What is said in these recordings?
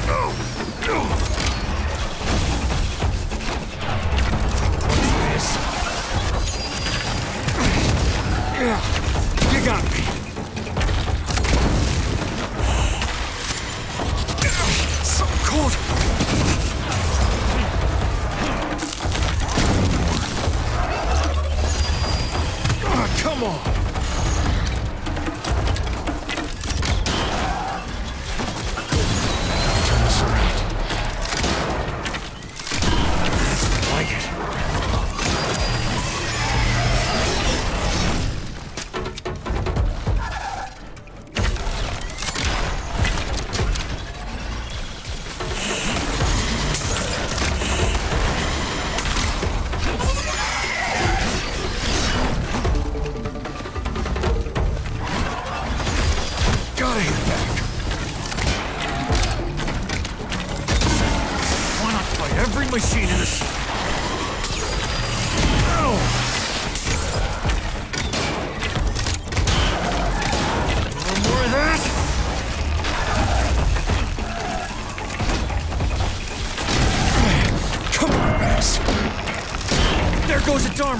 Yeah, you got me. So cold. Oh, come on. Turn this around. I like it. Gotta hit back. Why not fight every machine in this? Oh. A little more of that. Come on, Rex. There goes its armor.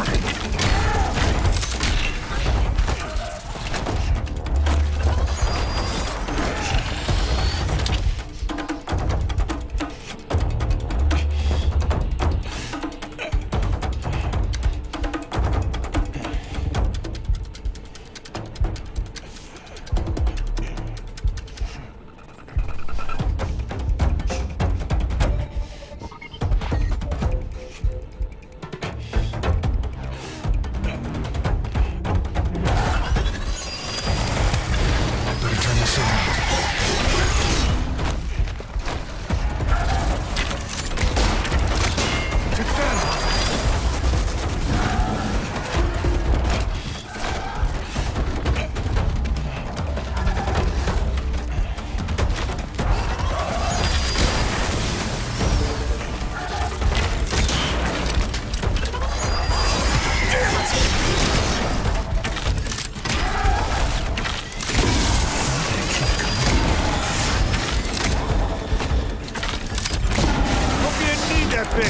That bit.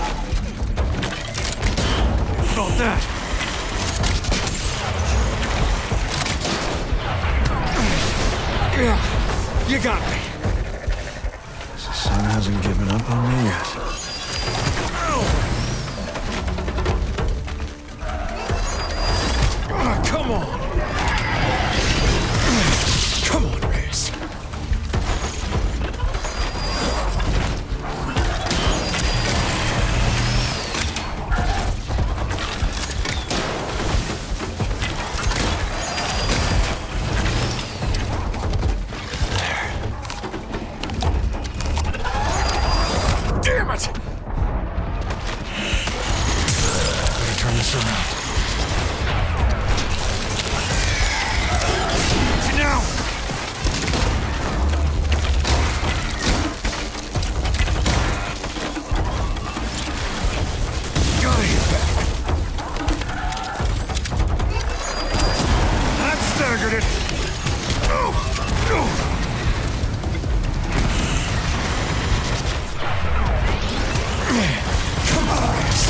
Felt that. Yeah, you got me. The sun hasn't given up on me yet. Oh, come on. Come on, Reyes. Damn it! Better turn this around. Now! Gotta hit back. That staggered it. Oh! Oh! Come on, Reyes.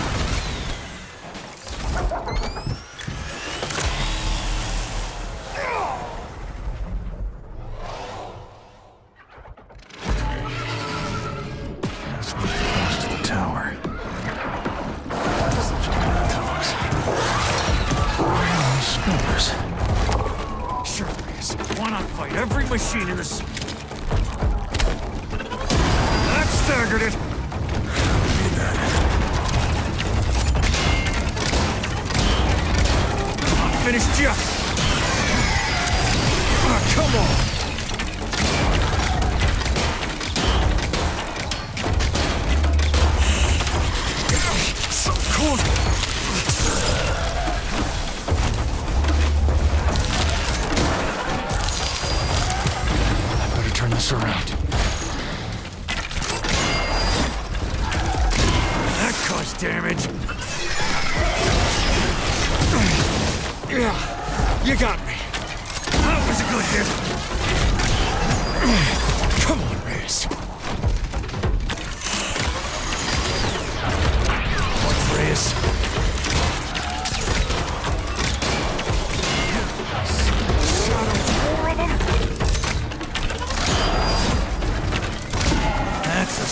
That's pretty close to the tower. Spillers. Sure, Reyes. Why not fight every machine in this? That staggered it. Not finished yet. Ah, come on. So cold. I better turn this around. That caused damage. Yeah, you got me. That was a good hit. Come on, Reyes.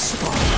spot.